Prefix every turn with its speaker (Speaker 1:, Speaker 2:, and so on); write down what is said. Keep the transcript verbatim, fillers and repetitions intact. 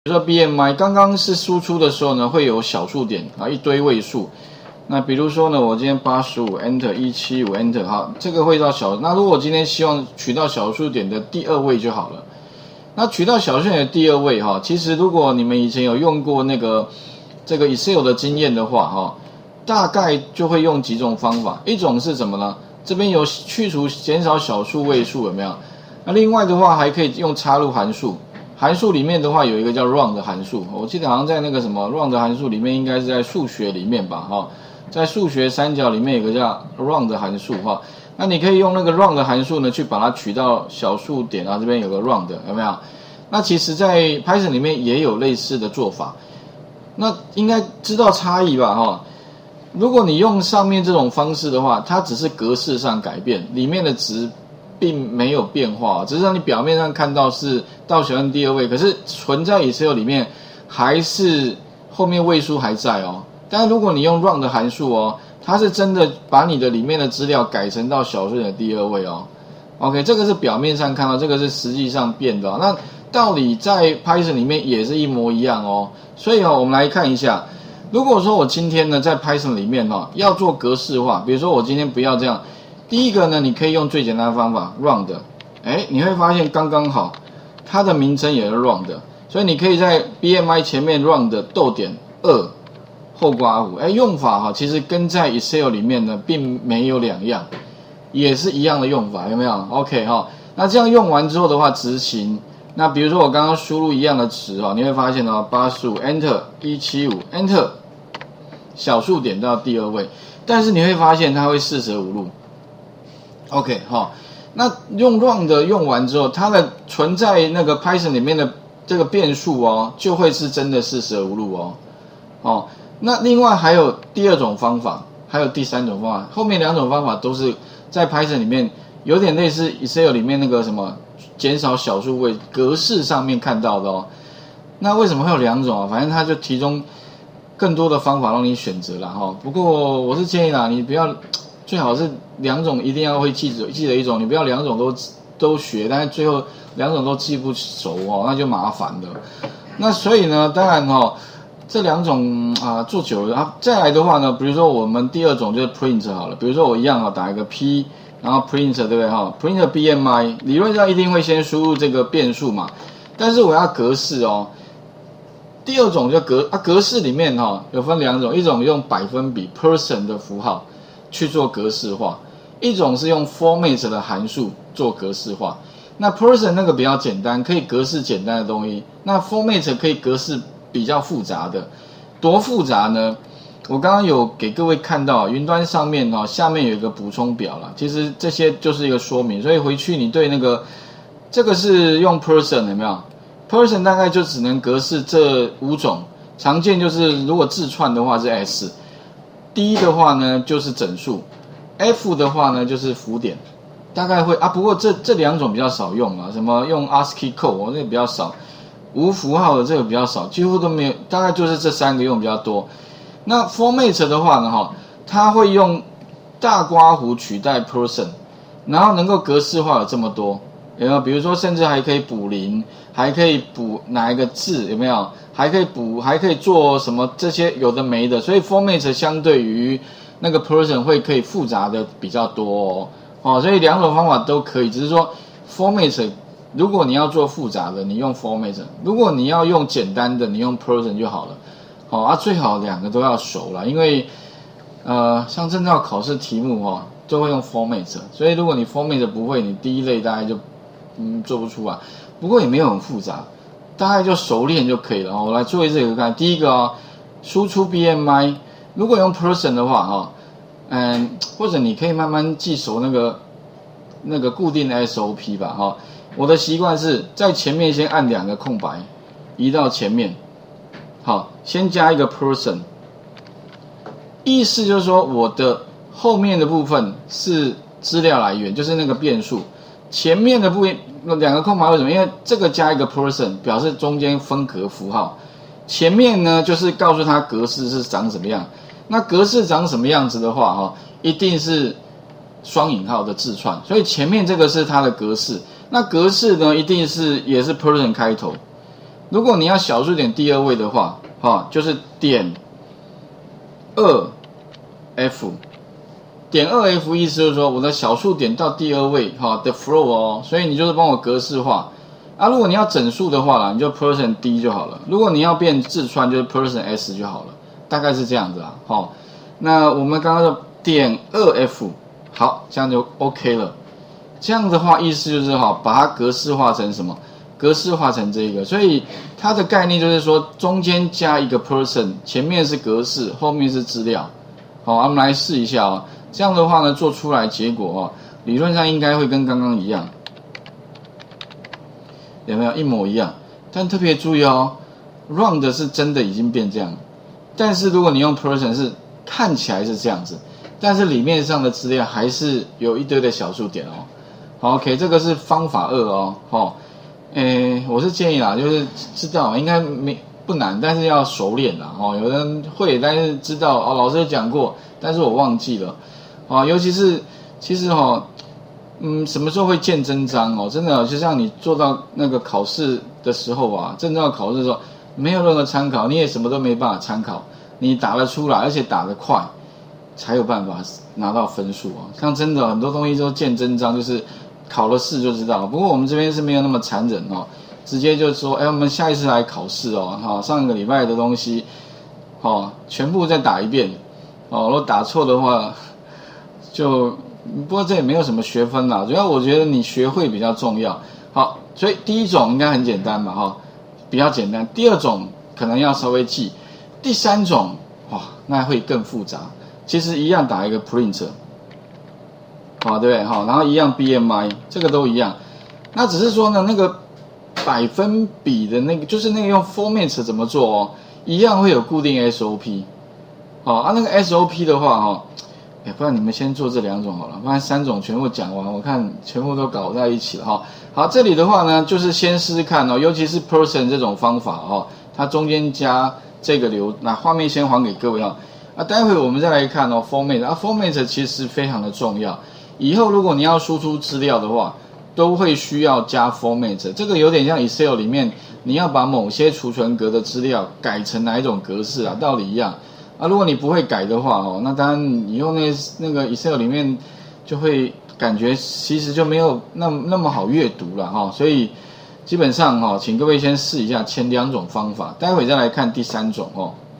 Speaker 1: 比如说 B M I 刚刚是输出的时候呢，会有小数点啊，一堆位数。那比如说呢，我今天八十五 Enter 一百七十五 Enter 好，这个会到小。那如果我今天希望取到小数点的第二位就好了。那取到小数点的第二位哈，其实如果你们以前有用过那个这个 Excel 的经验的话哈，大概就会用几种方法。一种是什么呢？这边有去除减少小数位数有没有？那另外的话还可以用插入函数。函数里面的话有一个叫 run 的函数，我记得好像在那个什么 run 的函数里面，应该是在数学里面吧，哈，在数学三角里面有个叫 run 的函数，哈，那你可以用那个 run 的函数呢，去把它取到小数点啊，这边有个 run 的，有没有？那其实，在 Python 里面也有类似的做法，那应该知道差异吧，哈。如果你用上面这种方式的话，它只是格式上改变，里面的值并没有变化，只是让你表面上看到是到小数第二位，可是存在 Excel 里面还是后面位数还在哦。但是如果你用 run 的函数哦，它是真的把你的里面的资料改成到小数点的第二位哦。OK， 这个是表面上看到，这个是实际上变的哦。那道理在 Python 里面也是一模一样哦。所以哦，我们来看一下，如果说我今天呢在 Python 里面哦要做格式化，比如说我今天不要这样。第一个呢，你可以用最简单的方法 run 的，哎，你会发现刚刚好，它的名称也是 run 的，所以你可以在 B M I 前面 run 的逗点二后括弧，哎，用法哈，其实跟在 Excel 里面呢并没有两样，也是一样的用法，有没有 ？OK 哈，那这样用完之后的话，执行，那比如说我刚刚输入一样的值哦，你会发现哦，八十五 Enter 一百七十五 Enter 小数点到第二位，但是你会发现它会四舍五入。OK 哈、哦，那用 run 的用完之后，它的存在那个 Python 里面的这个变数哦，就会是真的四舍五入哦。哦，那另外还有第二种方法，还有第三种方法，后面两种方法都是在 Python 里面有点类似 Excel 里面那个什么减少小数位格式上面看到的哦。那为什么会有两种啊？反正它就提供更多的方法让你选择啦哈、哦。不过我是建议啦，你不要。最好是两种一定要会记住，记得一种，你不要两种都都学，但是最后两种都记不熟哦，那就麻烦了。那所以呢，当然哦，这两种啊做久了啊，再来的话呢，比如说我们第二种就是 print 好了，比如说我一样啊，打一个 p， 然后 print 对不对哈 ？print B M I 理论上一定会先输入这个变数嘛，但是我要格式哦。第二种就格啊格式里面哈、哦、有分两种，一种用百分比 percent 的符号。去做格式化，一种是用 format 的函数做格式化。那 person 那个比较简单，可以格式简单的东西。那 format 可以格式比较复杂的，多复杂呢？我刚刚有给各位看到，云端上面哈、哦，下面有一个补充表啦。其实这些就是一个说明，所以回去你对那个这个是用 person 有没有 ？person 大概就只能格式这五种，常见就是如果字串的话是 S。D 的话呢就是整数 ，F 的话呢就是符点，大概会啊。不过这这两种比较少用啊，什么用 ASCII code 我、哦、那个比较少，无符号的这个比较少，几乎都没有，大概就是这三个用比较多。那 format 的话呢哈，它会用大括弧取代 person， 然后能够格式化有这么多，有没有？比如说甚至还可以补零，还可以补哪一个字，有没有？还可以补，还可以做什么？这些有的没的，所以 format 相对于那个 person 会可以复杂的比较多哦。哦，所以两种方法都可以，只是说 format 如果你要做复杂的，你用 format； 如果你要用简单的，你用 person 就好了。哦啊，最好两个都要熟了，因为呃，像证照考试题目哦，都会用 format， 所以如果你 format 不会，你第一类大概就嗯做不出来。不过也没有很复杂。大概就熟练就可以了。我来做一次给看。第一个哦，输出 B M I， 如果用 person 的话哈，嗯，或者你可以慢慢记熟那个那个固定的 S O P 吧哈。我的习惯是在前面先按两个空白，移到前面，好，先加一个 person， 意思就是说我的后面的部分是资料来源，就是那个变数。前面的部分两个空白为什么？因为这个加一个 person 表示中间分隔符号，前面呢就是告诉它格式是长什么样。那格式长什么样子的话，哈，一定是双引号的字串，所以前面这个是它的格式。那格式呢，一定是也是 person 开头。 如果你要小数点第二位的话，哈，就是点二 F， 点二 F 意思就是说我的小数点到第二位哈的 flow 哦，所以你就是帮我格式化啊。如果你要整数的话啦，你就 percent D 就好了。如果你要变字串，就是 percent S 就好了，大概是这样子啊。哈，那我们刚刚的点二 F， 好，这样就 OK 了。这样的话意思就是哈，把它格式化成什么？格式化成这个，所以它的概念就是说，中间加一个 person， 前面是格式，后面是资料。好，我们来试一下哦。这样的话呢，做出来结果哦，理论上应该会跟刚刚一样，有没有一模一样？但特别注意哦 ，round 是真的已经变这样，但是如果你用 person 是看起来是这样子，但是里面上的资料还是有一堆的小数点哦。好 ，OK， 这个是方法二哦，哦。诶，我是建议啦，就是知道应该没不难，但是要熟练啦。哦，有人会，但是知道哦，老师有讲过，但是我忘记了。哦，尤其是其实哦，嗯，什么时候会见真章哦？真的，就像你做到那个考试的时候啊，真正要考试的时候，没有任何参考，你也什么都没办法参考，你打得出来，而且打得快，才有办法拿到分数啊。像真的很多东西都见真章，就是。考了试就知道，不过我们这边是没有那么残忍哦，直接就说，哎，我们下一次来考试哦，哈，上个礼拜的东西，哦，全部再打一遍，哦，如果打错的话，就，不过这也没有什么学分啦，主要我觉得你学会比较重要。好，所以第一种应该很简单嘛，哈，比较简单。第二种可能要稍微记，第三种哇，那会更复杂。其实一样打一个 print。好，对不对？好，然后一样 B M I， 这个都一样。那只是说呢，那个百分比的那个，就是那个用 format 怎么做哦，一样会有固定 S O P。好啊，那个 S O P 的话哈、哦，哎，不然你们先做这两种好了，不然三种全部讲完，我看全部都搞在一起了哈。好，这里的话呢，就是先试试看哦，尤其是 person 这种方法哦，它中间加这个流，那画面先还给各位哈。啊，待会我们再来看哦 format 啊 format 其实非常的重要。以后如果你要输出资料的话，都会需要加 format， 这个有点像 Excel 里面你要把某些储存格的资料改成哪一种格式啊，道理一样啊。如果你不会改的话哦，那当然你用那那个 Excel 里面就会感觉其实就没有那那么好阅读了哈、哦。所以基本上哈、哦，请各位先试一下前两种方法，待会再来看第三种哦。